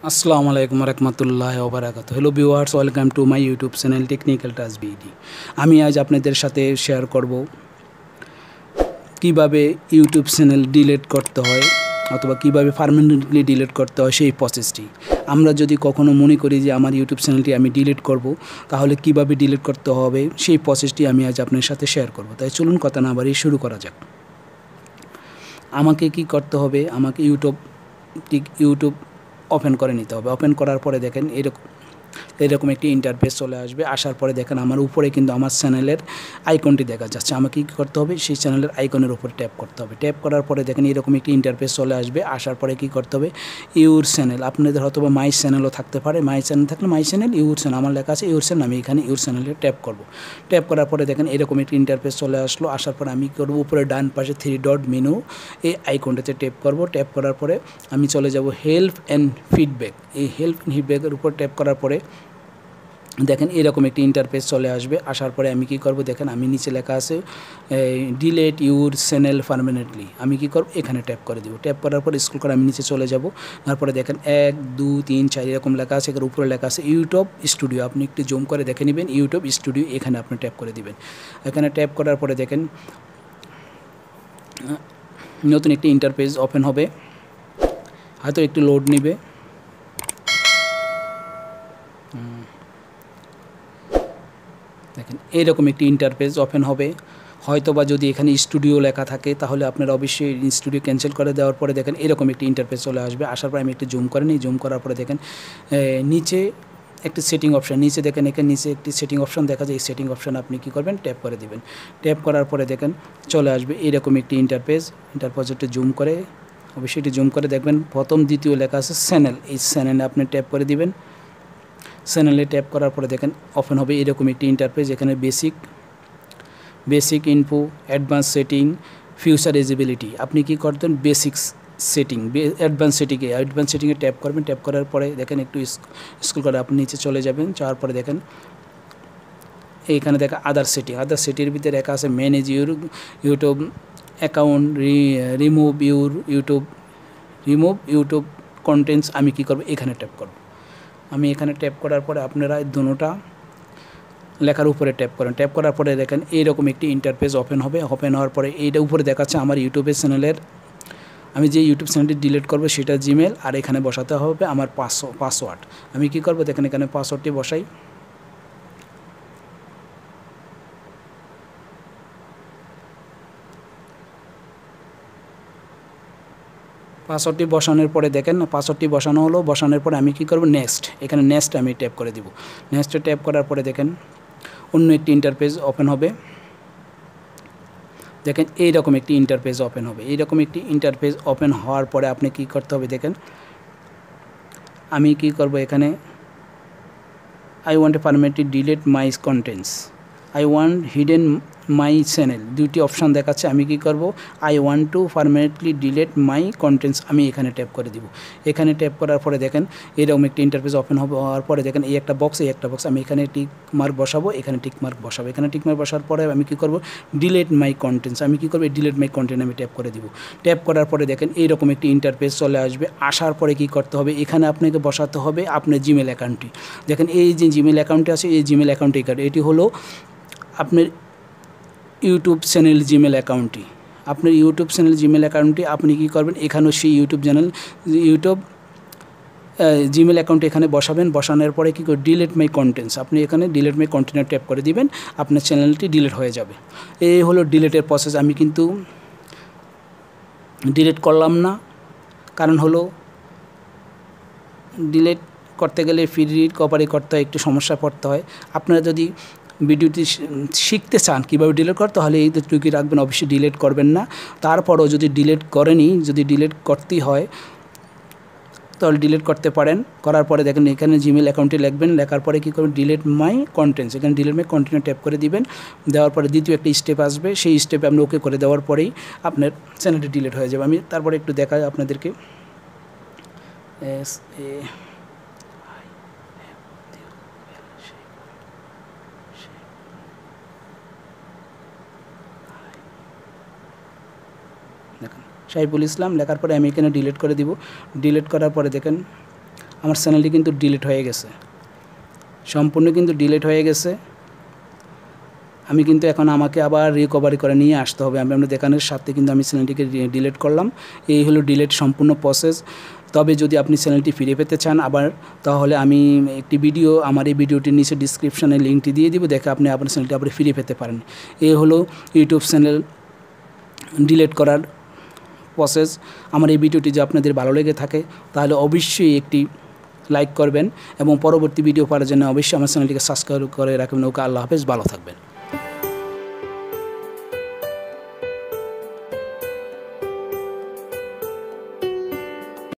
আসসালামু আলাইকুম রহমতুল্লাহ ওবরাকাত। Hello viewers, welcome to my YouTube channel technical touch BD. আমি আজ আপনাদের সাথে শেয়ার করব কিভাবে ইউটিউব চ্যানেল ডিলিট করতে হয় অথবা কিভাবে পার্মানেন্টলি ডিলিট করতে হয় সেই প্রসেসটি। আমরা যদি কখনো মনে করি যে আমার ইউটিউব চ্যানেলটি আমি ডিলিট করব, তাহলে কিভাবে ডিলিট করতে হবে সেই প্রসেসটি আমি আজ আপনার সাথে শেয়ার করব। তাই চলুন কথা না বাড়িয়ে শুরু করা যাক। আমাকে কি করতে হবে, আমাকে ইউটিউব ওপেন করে নিতে হবে। ওপেন করার পরে দেখেন এরকম একটি ইন্টারফেস চলে আসবে। আসার পরে দেখেন আমার উপরে কিন্তু আমার চ্যানেলের আইকনটি দেখা যাচ্ছে। আমাকে কী করতে হবে, সেই চ্যানেলের আইকনের উপরে ট্যাপ করতে হবে। ট্যাপ করার পরে দেখেন এরকম একটি ইন্টারফেস চলে আসবে। আসার পরে কী করতে হবে, ইউর চ্যানেল, আপনাদের হয়তো বা মাই চ্যানেলও থাকতে পারে। মাই চ্যানেল থাকলে মাই চ্যানেল, ইউর চ্যানেল, আমার লেখা আছে ইউর চ্যানেল, আমি এখানে ইউর চ্যানেলে ট্যাপ করব। ট্যাপ করার পরে দেখেন এরকম একটি ইন্টারফেস চলে আসলো। আসার পরে আমি করব উপরে ডান পাশে 3 ডট মেনু, এই আইকনটাতে ট্যাপ করব। ট্যাপ করার পরে আমি চলে যাব হেল্প অ্যান্ড ফিডব্যাক। এই হেল্প অ্যান্ড ফিডব্যাকের উপর ট্যাপ করার পরে দেখেন এরকম একটি ইন্টারফেস চলে আসবে। আসার পরে আমি কি করব, দেখেন আমি নিচে লেখা আছে ডিলিট ইউর চ্যানেল পার্মানেন্টলি। আমি কি করব, এখানে ট্যাপ করে দেবো। ট্যাপ করার পর স্ক্রল করে আমি নিচে চলে যাব। তারপরে দেখেন 1 2 3 4 এরকম লেখা আছে। এর উপরে লেখা আছে ইউটিউব স্টুডিও। আপনি একটু জুম করে দেখে নেবেন, ইউটিউব স্টুডিও, এখানে আপনি ট্যাপ করে দিবেন। এখানে ট্যাপ করার পরে দেখেন নতুন একটি ইন্টারফেস ওপেন হবে, হয়তো একটু লোড নেবে। দেখেন এইরকম একটি ইন্টারফেস ওপেন হবে। হয়তোবা যদি এখানে স্টুডিও লেখা থাকে তাহলে আপনারা অবশ্যই স্টুডিও ক্যান্সেল করে দেওয়ার পরে দেখেন এরকম একটি ইন্টারফেস চলে আসবে। আসার পরে আমি একটু জুম করে নিই। জুম করার পরে দেখেন নিচে একটি সেটিং অপশান, নিচে দেখেন এখানে নিচে একটি সেটিং অপশান দেখা যায়। এই সেটিং অপশান আপনি কী করবেন, ট্যাপ করে দিবেন। ট্যাপ করার পরে দেখেন চলে আসবে এরকম একটি ইন্টারফেসটি জুম করে, অবশ্যই এটি জুম করে দেখবেন প্রথম দ্বিতীয় লেখা আছে চ্যানেল। এই চ্যানেলে আপনি ট্যাপ করে দিবেন। চ্যানেলে ট্যাপ করার পরে দেখেন ওপেন হবে এরকম একটি ইন্টারফেস। এখানে basic info, advance setting, feature eligibility. আপনি কি করতেন, বেসিক্স সেটিং, অ্যাডভান্স সেটিংয়ে ট্যাপ করবেন। ট্যাপ করার পরে দেখেন একটু স্ক্রল করে আপনি নিচে চলে যাবেন। যাওয়ার পরে দেখেন এইখানে দেখেন আদার সেটিংয়ের ভিতরে লেখা আছে manage YouTube account, remove YouTube contents. আমি কি করব, এখানে ট্যাপ করব। আমি এখানে ট্যাপ করার পরে আপনারা দুটোটা লেখার উপরে ট্যাপ করেন। ট্যাপ করার পরে দেখেন এইরকম একটি ইন্টারফেস ওপেন হবে। ওপেন হওয়ার পরে এইটা উপরে দেখাচ্ছে আমার ইউটিউবের চ্যানেলের, আমি যে ইউটিউব চ্যানেলটি ডিলিট করব সেটা জিমেল, আর এখানে বসাতে হবে আমার পাসওয়ার্ড। আমি কি করব, দেখেন এখানে পাসওয়ার্ডটি বসাই। পাসওয়ার্ডটি বসানোর পরে দেখেন পাসওয়ার্ডটি বসানো হলো। বসানোর পরে আমি কি করব, নেক্সট, এখানে নেক্সট আমি ট্যাপ করে দিব। নেক্সটে ট্যাপ করার পরে দেখেন অন্য একটি ইন্টারফেস ওপেন হবে। দেখেন এইরকম একটি ইন্টারফেস ওপেন হবে। এইরকম একটি ইন্টারফেস ওপেন হওয়ার পরে আপনি কি করতে হবে, দেখেন আমি কি করব, এখানে I want a permanently delete my contents, I want hidden my channel, দুইটি অপশান দেখাচ্ছে। আমি কি করব, I want to permanently delete my contents, আমি এখানে ট্যাপ করে দিব। এখানে ট্যাপ করার পরে দেখেন এরকম একটি ইন্টারফেস ওপেন হওয়ার পরে দেখেন এই একটা বক্স, আমি এখানে টিক মার্ক বসাবো, এখানে টিক মার্ক বসাবো। এখানে টিক মার্ক বসার পরে আমি কি করব, ডিলিট মাই কন্টেন্টস, আমি কি করব, ডিলিট মাই কন্টেন্ট আমি ট্যাপ করে দিব। ট্যাপ করার পরে দেখেন এইরকম একটি ইন্টারফেস চলে আসবে। আসার পরে কি করতে হবে, এখানে আপনাকে বসাতে হবে আপনার জিমেল অ্যাকাউন্টটি। দেখেন এই যে জিমেল অ্যাকাউন্টটি আছে, এই জিমেল অ্যাকাউন্টটি এটি হলো আপনার ইউটিউব চ্যানেল জিমেল অ্যাকাউন্টটি। আপনার ইউটিউব চ্যানেল জিমেল অ্যাকাউন্টটি আপনি কী করবেন, এখানেও সেই ইউটিউব জিমেল অ্যাকাউন্ট এখানে বসাবেন। বসানোর পরে কী করে, ডিলিট মাই কন্টেন্টস, আপনি এখানে ডিলিট মাই কন্টেন্ট ট্যাপ করে দিবেন, আপনার চ্যানেলটি ডিলিট হয়ে যাবে। এই হলো ডিলিটের প্রসেস। আমি কিন্তু ডিলিট করলাম না, কারণ হলো ডিলিট করতে গেলে ফ্রি রিকভারি করতে হয়, একটু সমস্যা পড়তে হয়। আপনারা যদি ভিডিওটি শিখতে চান কীভাবে ডিলিট করতে, তাহলে এই টুকি রাখবেন, অবশ্যই ডিলিট করবেন না। তারপরও যদি ডিলিট করেনি, যদি ডিলিট করতেই হয় তাহলে ডিলিট করতে পারেন। করার পরে দেখেন এখানে জিমেল অ্যাকাউন্টে লিখবেন, লেখার পরে কী করবেন, ডিলিট মাই কন্টেন্টস, এখানে ডিলিট মাই কন্টেন্ট ট্যাপ করে দিবেন। দেওয়ার পরে দ্বিতীয় একটা স্টেপ আসবে, সেই স্টেপে আপনি ওকে করে দেওয়ার পরেই আপনার চ্যানেলটি ডিলিট হয়ে যাবে। আমি তারপরে একটু দেখাই আপনাদেরকে। দেখেন সাইফুল ইসলাম লেখার পরে আমি এখানে ডিলিট করে দিব। ডিলিট করার পরে দেখেন আমার চ্যানেলটি কিন্তু ডিলিট হয়ে গেছে, সম্পূর্ণ কিন্তু ডিলিট হয়ে গেছে। আমি কিন্তু এখন আমাকে আবার রিকভারি করে নিয়ে আসতে হবে। আমি আপনাদের দেখানোর সাথে কিন্তু আমি চ্যানেলটিকে ডিলিট করলাম। এই হলো ডিলিট সম্পূর্ণ প্রসেস। তবে যদি আপনি চ্যানেলটি ফিরে পেতে চান আবার, তাহলে আমি একটি ভিডিও, আমার এই ভিডিওটির নিচে ডিসক্রিপশানে লিঙ্কটি দিয়ে দিব, দেখে আপনি আপনার চ্যানেলটি আবার ফিরে পেতে পারেন। এই হলো ইউটিউব চ্যানেল ডিলিট করার প্রসেস। আমার এই ভিডিওটি যদি আপনাদের ভালো লেগে থাকে তাহলে অবশ্যই একটি লাইক করবেন এবং পরবর্তী ভিডিও পাওয়ার জন্য অবশ্যই আমার চ্যানেলটিকে সাবস্ক্রাইব করে রাখবেন। ওকে, আল্লাহ হাফেজ, ভালো থাকবেন।